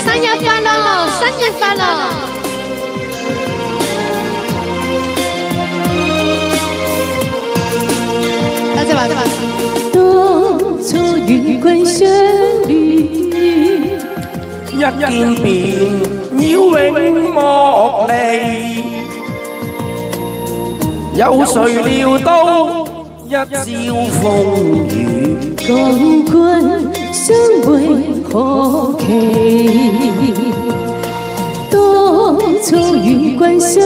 生日快樂，生日快樂！多謝華多。 當初愉快相戀， 一見便要永莫離，有誰料到一朝風雨， 講君相會何期？當初愉快相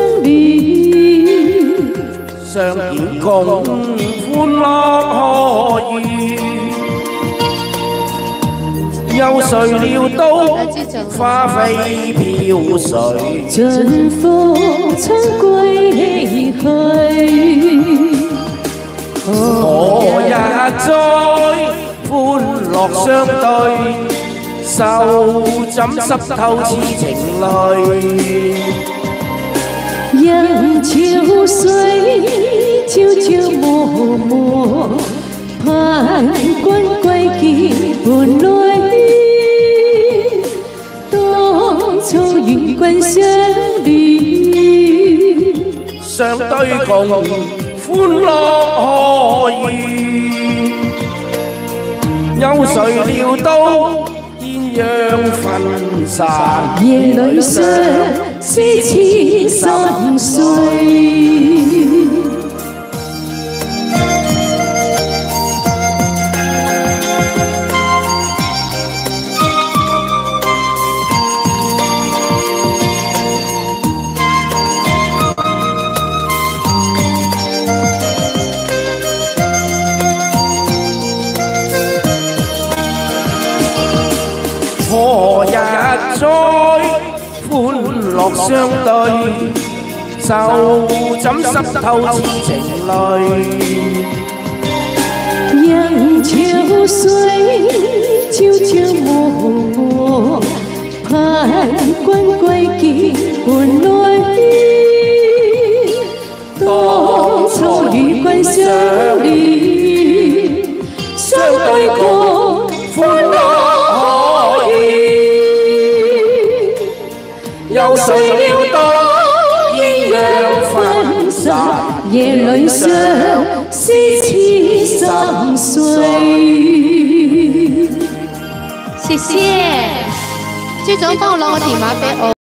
戀， 相見共歡樂何如？有誰料到花飛飄水， 盡風春歸去。 何日再歡樂相對，手枕濕透似情淚。 人潮水悄悄默默，盼君歸見伴侶。當初愉快相戀， 相對共歡樂何如？有誰料到鴛鴦分散， 夜裏相思似心碎。 何日再歡樂相對，手枕濕透似情淚。 人潮水悄悄默默，盼君歸見伴侶。當初愉快相戀，相對共歡樂。 有誰料到鴛鴦分散， 夜裏相思似心碎。 謝謝，朱總幫我攞個電話俾我。